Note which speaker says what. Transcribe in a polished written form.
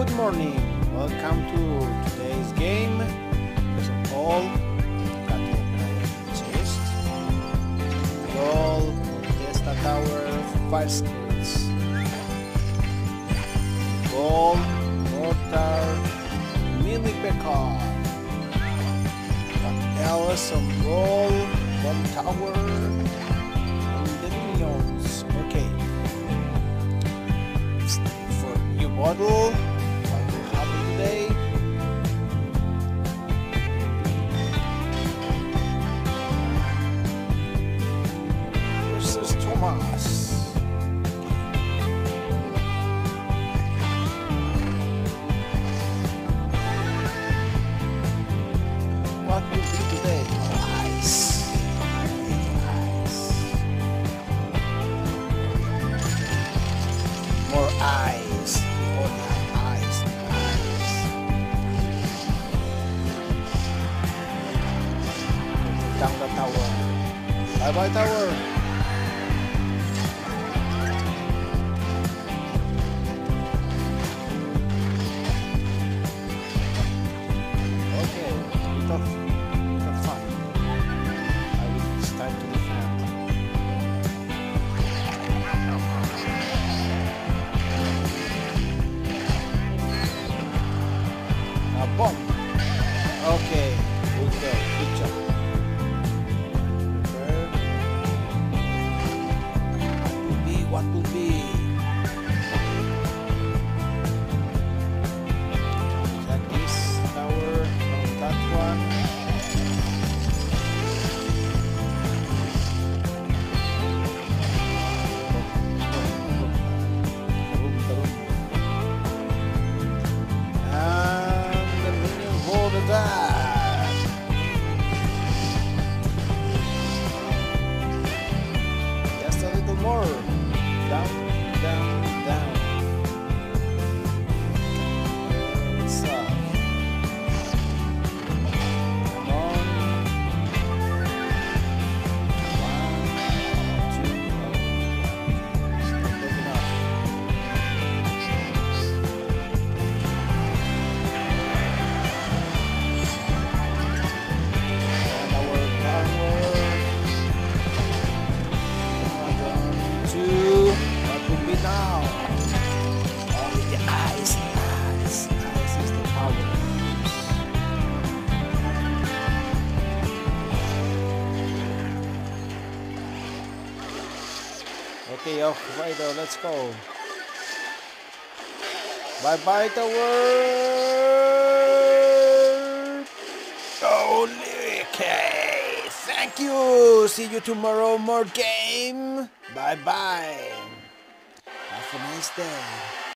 Speaker 1: good morning. Welcome to today's game. First of all, got to open our chest. Goal, Testa Tower, 5 skills. Goal, Mortar, Mini Pekar. What else? Some goal, Bomb Tower, and the minions. Okay. For new model, what will happen today? Versus Thomas. What will be today? Ice. More eyes. All the eyes. Down the tower. Bye bye tower. Okay, bit of fun. It's time to defend. A bomb. Okay, good go. Good job. Prepare. What will be? Is that this tower? No, that one. And the minion hold attack. Just a little more. Down, down, down. What's up? Come on. 1, 2, it's not good enough. And our tower. 1, 2. What will be now? Only the ice. Ice is the power. Okay, off Rider, let's go. Bye bye tower. Okay. Thank you. See you tomorrow. More game. Bye bye. Have a nice day.